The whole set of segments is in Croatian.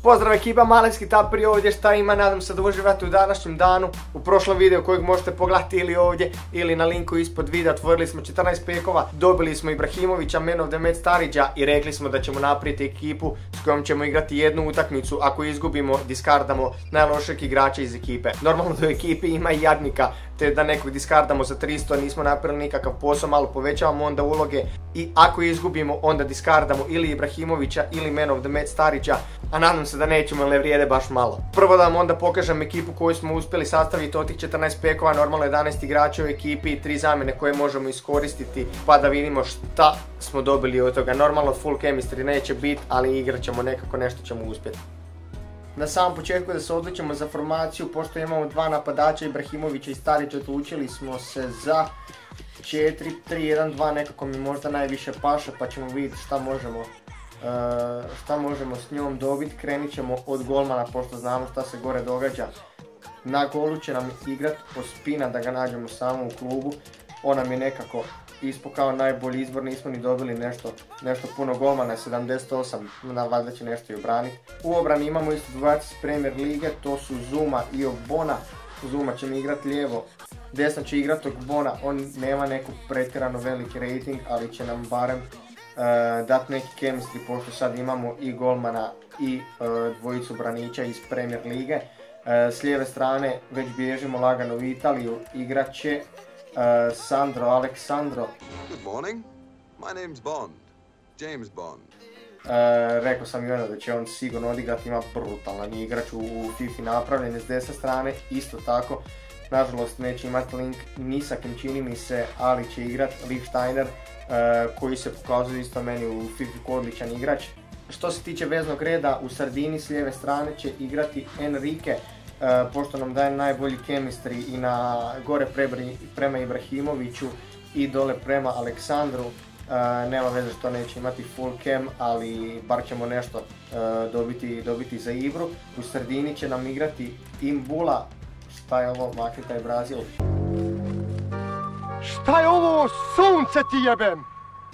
Pozdrav ekipa, Malinski Taperi ovdje, šta ima, nadam se da uživate u današnjem danu. U prošlom videu kojeg možete pogledati ili ovdje ili na linku ispod videa otvorili smo 14 pekova, dobili smo Ibrahimovića, Man of the Match Starridgea i rekli smo da ćemo napraviti ekipu s kojom ćemo igrati jednu utakmicu, ako izgubimo diskardamo najlošeg igrača iz ekipe. Normalno da u ekipi ima i jadnika, te da nekog diskardamo za 300, nismo napravili nikakav posao, malo povećavamo onda uloge i ako izgubimo onda diskardamo ili Ibrahimovića ili Man of the Match Starridgea, a nadam se da nećemo jer ne vrijede baš malo. Prvo da vam onda pokažem ekipu koju smo uspjeli sastaviti od tih 14 pekova, normalno 11 igrača u ekipi i 3 zamjene koje možemo iskoristiti pa da vidimo šta smo dobili od toga. Normalno full chemistry neće biti, ali igrat ćemo nekako, nešto ćemo uspjeti. Na samom početku da se odlučimo za formaciju, pošto imamo dva napadača, Ibrahimovića i Starridgea, odlučili smo se za 4-3-1-2, nekako mi možda najviše paše pa ćemo vidjeti šta možemo s njom dobiti. Krenit ćemo od golmana pošto znamo šta se gore događa. Na golu će nam igrat Ospina, da ga nađemo samo u klubu. On nam je nekako ispao kao najbolji izbor, nismo ni dobili nešto puno golmana, 78, valjda će nešto i obraniti. U obrani imamo isto dvojac iz Premier lige, to su Zouma i Ogbonna. Zouma će mi igrat lijevo, desno će igrat Ogbonna, on nema neku pretjerano veliki rating, ali će nam barem dati neki chemistry, pošto sad imamo i golmana i dvojicu branića iz Premier lige. S lijeve strane već bježimo lagano u Italiju, igrat će Sandro Alexandro. Good morning. My name's Bond. James Bond. Rekao sam i onda da će on sigurno odigrati, ima brutalan igrač u FIFA napravljen. S desne strane isto tako, nažalost neće imati link ni sa kim, čini mi se, ali će igrat Lichtsteiner, koji se pokazuje isto meni u FIFA odličan igrač. Što se tiče veznog reda, u sredini s lijeve strane će igrati Enrique, pošto nam daje najbolji chemistry i na gore prema Ibrahimoviću i dole prema Aleksandru. Nema veze što neće imati full chem, ali bar ćemo nešto dobiti za igru. U sredini će nam igrati Imbula. Šta je ovo, makni taj Brazil. Šta je ovo, sunce ti jebem?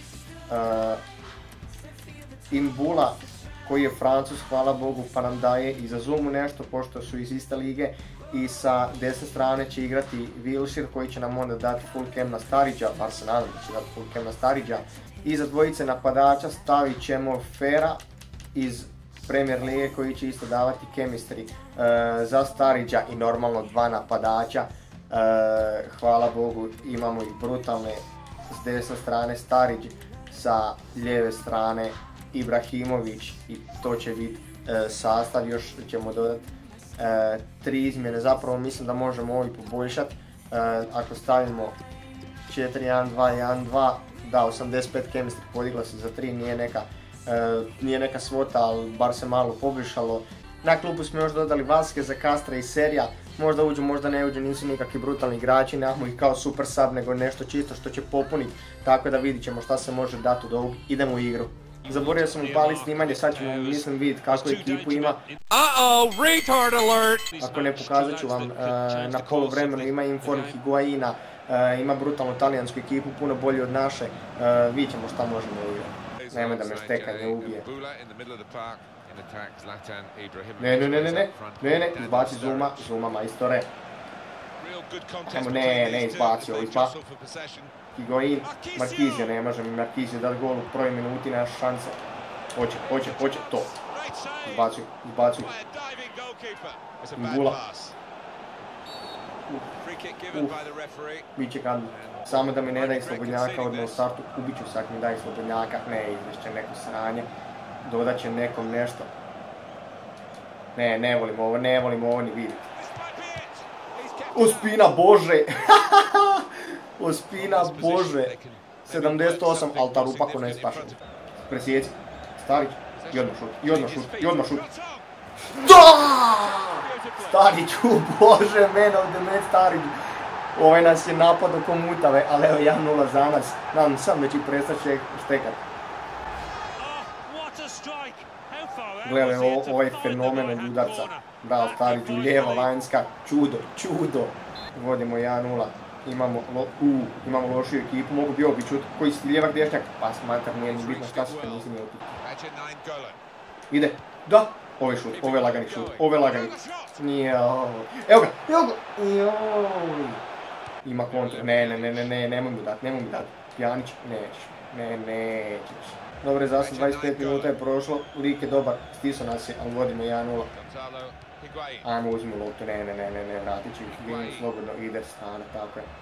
Imbula, koji je Francuz, hvala Bogu, pa nam daje i za Zoomu nešto, pošto su iz iste lige. I sa desne strane će igrati Wilshere, koji će nam onda dati full chem na Starridgea, bar se nadam da će dati full chem na Starridgea. I za dvojice napadača stavit ćemo Fera iz Premier lige, koji će isto davati chemistry za Starridgea i normalno dva napadača. Hvala Bogu, imamo ih brutalne. S desne strane Starridge, sa lijeve strane Ibrahimović i to će biti sastav. Još ćemo dodati 3 izmjene, zapravo mislim da možemo ovo i poboljšati. Ako stavimo 4-1-2-1-2, da, 85 chemistry, podigla se za 3, nije neka svota, ali bar se malo poboljšalo. Na klubu smo još dodali Vasqueza, Castra i Serija, možda uđu, možda ne uđu, nisu nikakvi brutalni igrači, nemamo ih kao super sub, nego nešto čisto što će popuniti, tako da vidit ćemo šta se može dati od ovog. Idemo u igru. Zaboravio sam upaliti snimanje, sad ćemo mislim vidjeti kakvu ekipu ima. Retard alert! Ako ne, pokazat ću vam, na poluvremenu ima Inform Higuaina, ima brutalnu talijansku ekipu, puno bolju od naše, vidjet ćemo šta možemo igrati. Nemoj da me štekanje ubije. Ne, izbaci Zouma majstore. Ajmo, ne izbaci ovo, Higuain, Marquisio, ne može mi Marquisio dati gol u prvoj minuti, nema šanse. Hoće, to. Izbacuj. Imbula. Biće kad, samo da mi ne daje slobodnjaka odmah u startu, ubit ću se ako mi daje slobodnjaka, ne, izvešće neko sranje, dodat će nekom nešto. Ne volim ovo ni vidjeti. Ospina, bože! Ospina, bože! 78, ali ta rupa ko ne spašava. Presjeci, Starridge, i odmah šut. Da! Starridge, bože, Man of the Match Starridge. Ovaj nas je napadao ko mutave, ali evo 1-0 za nas. Nadam sam da će prestati štekat. Gledaj, ovaj fenomen udarca. Bravo, Starridge, lijeva, vanjska, čudo. Vodimo 1-0. Imamo lošiju ekipu, mogu bi obi čut. Koji si lijevak dješnjak? Pa smatram, nije ni bitno šta se to nisi nije opiti. Ide, da, Ovo je šut, ovo je lagani šut, ovo je lagani. Jao. Evo ga, evo ga. Joj. Ima kontru, nemoj mi dat. Pjanić, nećeš. Nećeš. Dobre, zasad 25 minuta je prošlo, Rik je dobar, stiso nas je, ali vodimo 1-0. Ajmo uzmi loptu, ne, vratit ću ih, Higuain slobodno ide strana, tako je.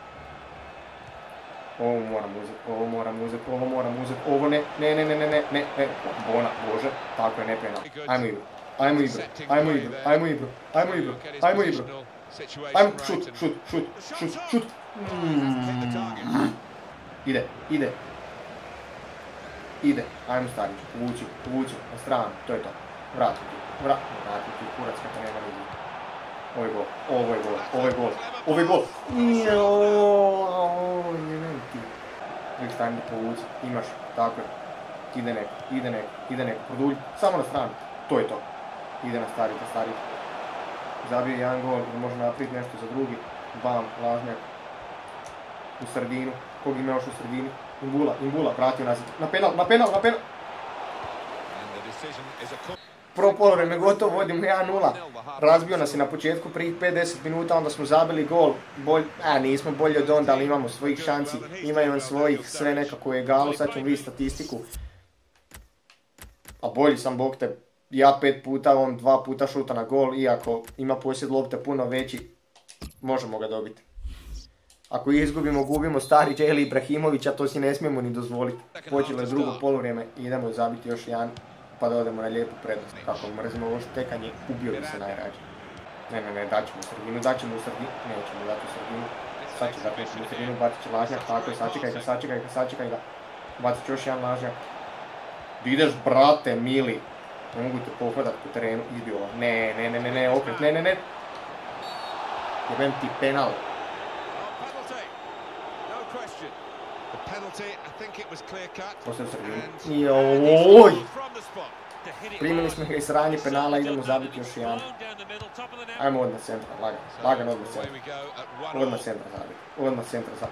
Ovo moram uzeti, ovo ne, Bona, Bože, tako je, ne penal. Ajmo igru, ajmo, šut. Ide, ajmo Starić, povući, na stranu, to je to. Vrati ti, kurac kada nema nigdje. Ovo je gol. Joj, ti. Uvijek stavim da povuci, imaš, tako je. Ide neko, produlj, samo na stranu, to je to. Ide na Starić. Zabije jedan gol, da može napraviti nešto za drugi. Bam, lažnjak. U sredinu, kog ima još u sredini? Imbula, vratio nazad. Na penal. Prvo polovreme gotovo, vodimo 1-0. Razbio nas je na početku prvih 5-10 minuta, onda smo zabili gol. Nismo bolji od onda, ali imamo svojih šanci. Imaju on svojih, sve nekako je galo, sad ćemo vidjeti statistiku. A bolji sam, bog te, ja 5 puta, on 2 puta šuta na gol, iako ima posjed lopte puno veći, možemo ga dobiti. Ako izgubimo, gubimo Starića ili Ibrahimovića, to si ne smijemo ni dozvoliti. Počelo je drugo polovrijeme i idemo zabiti još jedan, pa da odemo na lijepu prednost. Kako mrzimo ovo štekanje, ubio bi se najrađe. Ne, daćemo u sredinu, nećemo dati u sredinu. Sad će dati u sredinu, bacit će lažnjak, tako je, sačekaj ga. Bacit će još jedan lažnjak. Di ideš, brate, mili. Ne mogu te pohvadat po terenu, izbio ovo. Ne, okret, ne. Jebem ti penal. Poslije sredinu. Joj! Primili smo ga iz sranje penala, idemo zabiti još jedan. Ajmo odmah centra, lagano odmah centra. Odmah centra zabiti.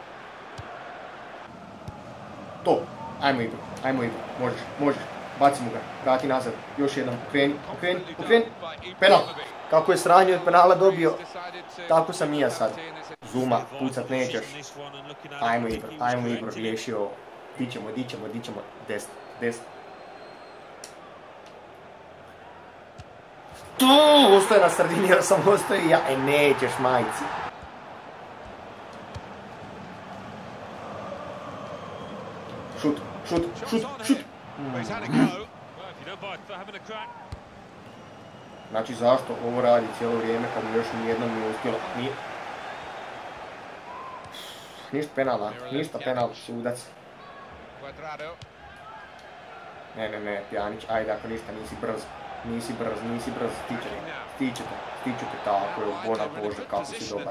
To, ajmo igru, možeš. Bacimo ga, vrati nazad, još jednom, okreni. Penal! Kako je sranje od penala dobio, tako sam i ja sad. Zuma, pucat nećeš. Ajmo igru, riješi ovo. Dićemo, desno. Tu, ostaje na sredini jer sam ostao i ja. Nećeš, majci. Šut. Znači zašto ovo radi cijelo vrijeme kad mi još nijednom nije uspjelo? Ništa penala, sudac. Ne, Pjanić, ajde ako ništa nisi brz, stičete, tako je, Bona, Bože, kako si dobar.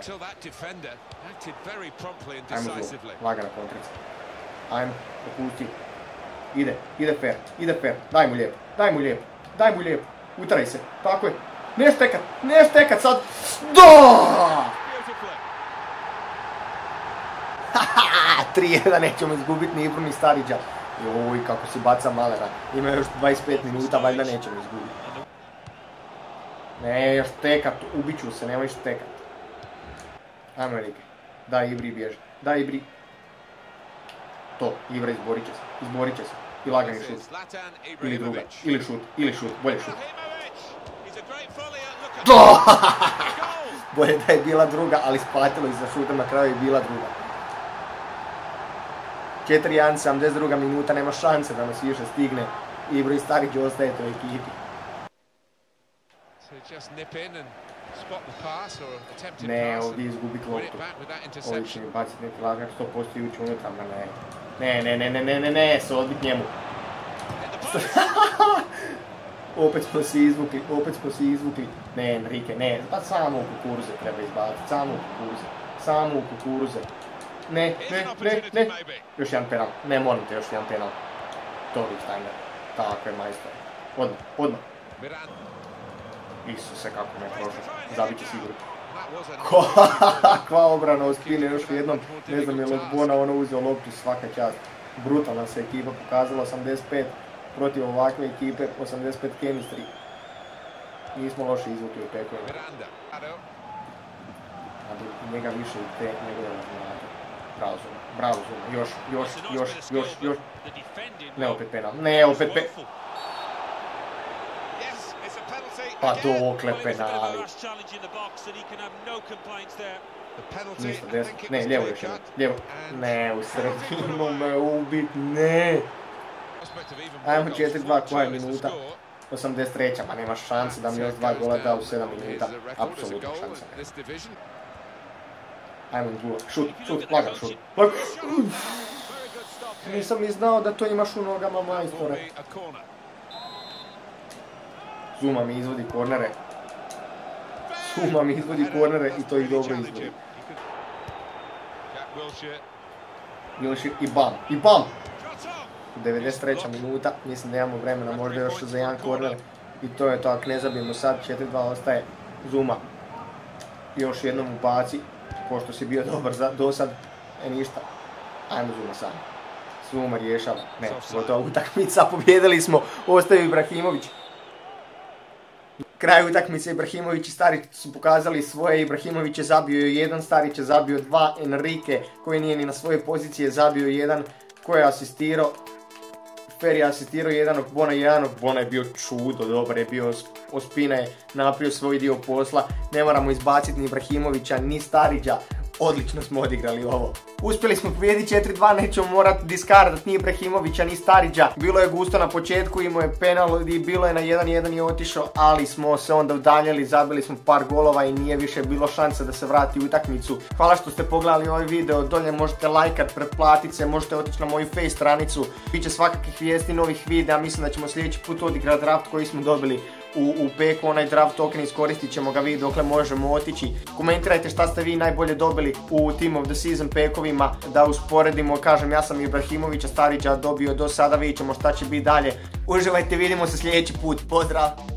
Ajmo zlo, lagana kontrica. Ajmo, opusti. Ide fair, daj mu lijepo, utraj se, tako je. Ne štekat sad, da! 3-1 nećemo izgubiti ni Ibru ni Starića. Joj, kako si baca Malera. Ima još 25 minuta, valjda nećemo izgubiti. Ne, još štekat, ubit ću se, nemoj štekat. Ajmo Rike, daj Ibri bježi, To, Ibra izborit će se. I lagani šut. Ili druga, ili šut, bolje šut. Bolje da je bila druga, ali splatilo iza šutom, na kraju je bila druga. 4-1, 72 minuta, nema šanse da nas više stigne. Ibro i Starić ostaje toj ekipi. Ne, ovdje izgubiti loptu. Ovdje će mi baciti neki lagak, 100% i ući unutra, ne, se odbit njemu. Opet smo si izvukli. Ne, Enrique, ne, pa samo u kukuruze treba izbaciti, samo u kukuruze. Ne. Još jedan penal, ne molim te, još jedan penal. Tori Steiner, tako je majstor. Odmah. Isuse, kako me je prošlo, zabit će sigurno. Kakva obrana od spine još jednom, ne znam je li Bona ono uzeo loptu, svaka čast. Brutalna se ekipa pokazala, 85 protiv ovakve ekipe, 85 chemistry. Nismo loše izvukli u pekovima. A njega više i te njegove razmijate. Bravo Zuma, bravo Zuma, još. Ne opet penal, ne opet penal. Pa dokle penali. Ništa, desno, ne, lijevo još jedno, lijevo. Ne, u sredinu me ubit, ne. Ajmo 4-2, koja je minuta? 83. Ma nemaš šanse da mi još 2 gola da u 7 minuta. Apsolutno šansa. Ajmo Zula, šut, lagan šut. Nisam ni znao da to imaš u nogama, majstore. Zuma mi izvodi kornere. I to ih dobro izvodi. Wilshere i bam! 93. minuta, mislim da imamo vremena možda još za jedan korner. I to je to, ako ne zabijemo sad, 4-2 ostaje. Zuma još jednom ubaci, pošto si bio dobar do sad. Ništa, ajmo Zuma sam. Zuma rješava, ne, gotova utakmica, pobjedili smo, ostaje Ibrahimović. Kraj utakmice Ibrahimović i Starić su pokazali svoje. Ibrahimović je zabio 1, Starić je zabio 2, Enrique koji nije ni na svoje pozicije zabio 1, koji je asistirao. Fer je asistirao 1, Bona je bio čudo, dobar je bio, Ospina je napravio svoj dio posla, ne moramo izbaciti ni Ibrahimovića ni Starića, odlično smo odigrali ovo. Uspjeli smo pobijediti 4-2, nećemo morati diskardat ni Ibrahimovića ni Starića. Bilo je gusto na početku, imao je penal i bilo je na 1-1 i otišao, ali smo se onda udaljili, zabili smo par golova i nije više bilo šanse da se vrati u utakmicu. Hvala što ste pogledali ovaj video, dolje možete lajkat, pretplatit se, možete otići na moju face stranicu. Biće svakakih vijesti, novih videa, mislim da ćemo sljedeći put odigrati draft koji smo dobili u peku, onaj draft token, iskoristit ćemo ga vidjeti dokle možemo otići. Komentirajte šta ste vi najbolje dobili u Team of the Season pekovima, da usporedimo, kažem ja sam Ibrahimovića Starića dobio do sada, vidjet ćemo šta će biti dalje. Uživajte, vidimo se sljedeći put, pozdrav!